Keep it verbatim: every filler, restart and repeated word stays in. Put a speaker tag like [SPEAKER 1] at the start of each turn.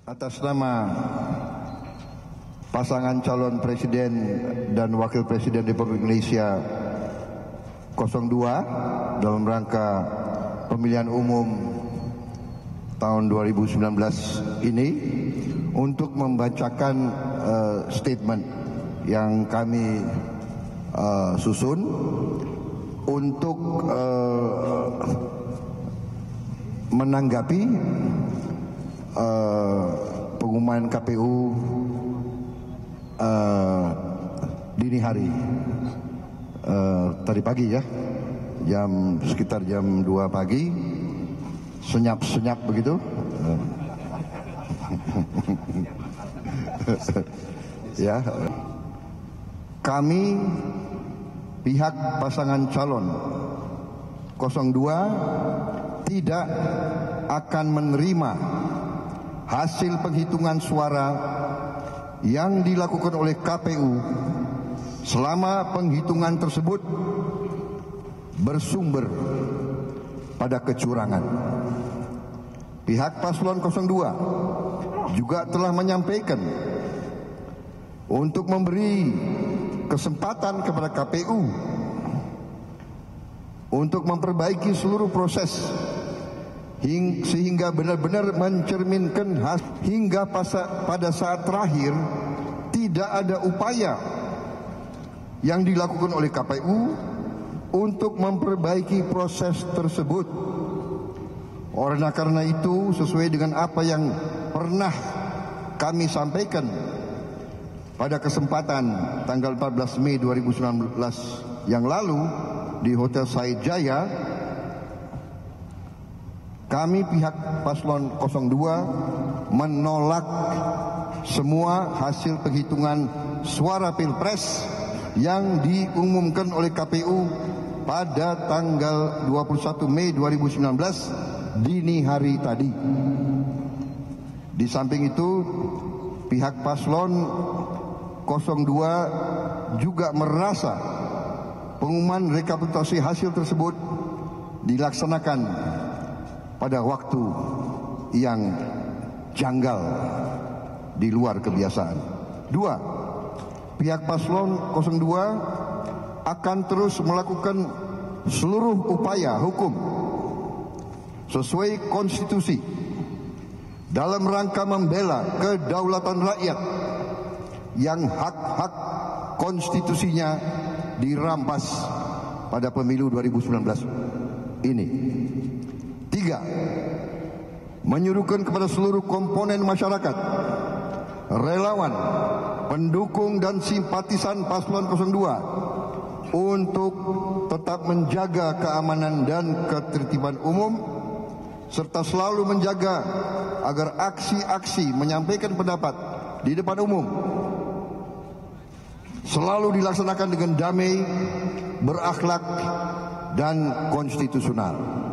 [SPEAKER 1] Atas nama pasangan calon presiden dan wakil presiden Republik Indonesia nol dua dalam rangka pemilihan umum tahun dua ribu sembilan belas ini untuk membacakan uh, statement yang kami uh, susun untuk uh, menanggapi uh, pengumuman K P U uh, dini hari uh, tadi pagi ya, jam sekitar jam dua pagi, senyap-senyap begitu. Uh. Ya, kami pihak pasangan calon nol dua tidak akan menerima hasil penghitungan suara yang dilakukan oleh K P U selama penghitungan tersebut bersumber pada kecurangan. Pihak paslon nol dua juga telah menyampaikan untuk memberi kesempatan kepada K P U untuk memperbaiki seluruh proses sehingga benar-benar mencerminkan hasil. Hingga pada saat terakhir tidak ada upaya yang dilakukan oleh K P U untuk memperbaiki proses tersebut. Oleh karena itu, sesuai dengan apa yang pernah kami sampaikan pada kesempatan tanggal empat belas Mei dua ribu sembilan belas yang lalu di Hotel Said Jaya, kami pihak paslon nol dua menolak semua hasil penghitungan suara Pilpres yang diumumkan oleh K P U pada tanggal dua puluh satu Mei dua ribu sembilan belas dini hari tadi. Di samping itu, pihak paslon nol dua juga merasa pengumuman rekapitulasi hasil tersebut dilaksanakan pada waktu yang janggal di luar kebiasaan. Dua, pihak paslon nol dua akan terus melakukan seluruh upaya hukum sesuai konstitusi dalam rangka membela kedaulatan rakyat yang hak-hak konstitusinya dirampas pada pemilu dua ribu sembilan belas ini. Tiga, menyuruhkan kepada seluruh komponen masyarakat, relawan, pendukung dan simpatisan paslon nol dua untuk tetap menjaga keamanan dan ketertiban umum serta selalu menjaga agar aksi-aksi menyampaikan pendapat di depan umum selalu dilaksanakan dengan damai, berakhlak, dan konstitusional.